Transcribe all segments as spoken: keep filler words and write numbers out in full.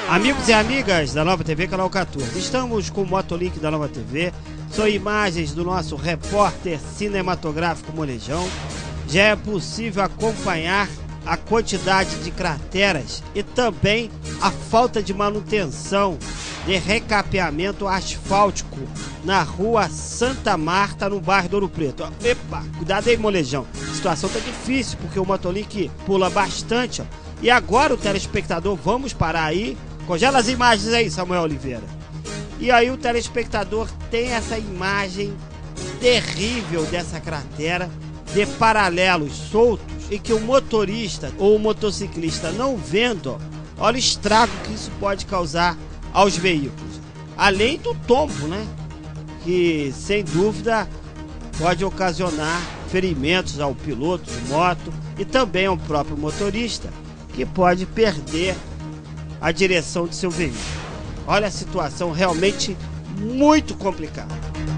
Amigos e amigas da Nova T V Canal quatorze, estamos com o Motolink da Nova T V. São imagens do nosso repórter cinematográfico Molejão. Já é possível acompanhar a quantidade de crateras e também a falta de manutenção de recapeamento asfáltico na rua Santa Marta, no bairro do Ouro Preto. Epa, cuidado aí, Molejão. A situação tá difícil porque o Motolink pula bastante, ó. E agora o telespectador, vamos parar aí. Congela as imagens aí, Samuel Oliveira. E aí o telespectador tem essa imagem terrível dessa cratera, de paralelos soltos, e que o motorista ou o motociclista não vendo, ó, olha o estrago que isso pode causar aos veículos. Além do tombo, né? Que sem dúvida pode ocasionar ferimentos ao piloto de moto e também ao próprio motorista, que pode perder a direção de seu veículo. Olha a situação realmente muito complicada.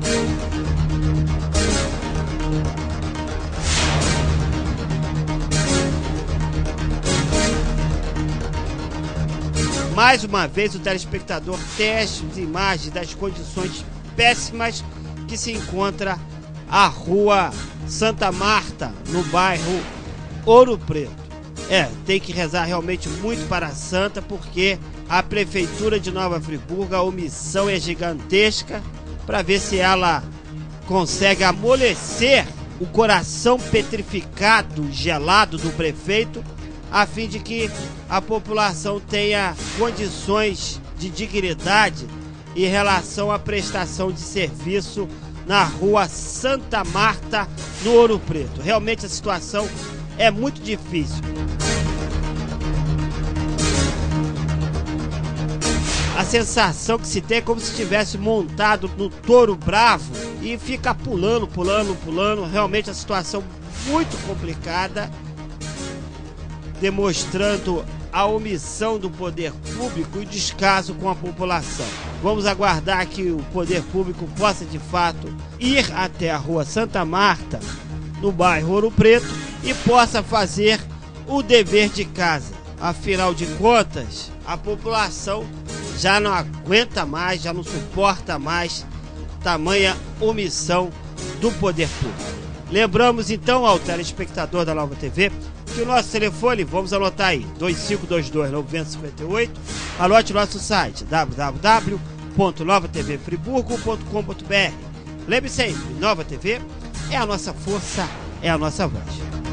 Mais uma vez o telespectador teste as imagens das condições péssimas que se encontra a rua Santa Marta, no bairro Ouro Preto. É, tem que rezar realmente muito para a Santa, porque a Prefeitura de Nova Friburgo, a omissão é gigantesca, para ver se ela consegue amolecer o coração petrificado, gelado do prefeito, a fim de que a população tenha condições de dignidade em relação à prestação de serviço na rua Santa Marta, no Ouro Preto. Realmente a situação é muito difícil. A sensação que se tem é como se estivesse montado no touro bravo e fica pulando, pulando, pulando. Realmente a situação muito complicada, demonstrando a omissão do poder público e descaso com a população. Vamos aguardar que o poder público possa de fato ir até a rua Santa Marta, no bairro Ouro Preto, e possa fazer o dever de casa. Afinal de contas, a população já não aguenta mais, já não suporta mais tamanha omissão do poder público. Lembramos então ao telespectador da Nova T V que o nosso telefone, vamos anotar aí, dois cinco dois dois, nove zero cinco oito, anote nosso site w w w ponto nova t v friburgo ponto com ponto b r. Lembre sempre, Nova T V é a nossa força, é a nossa voz.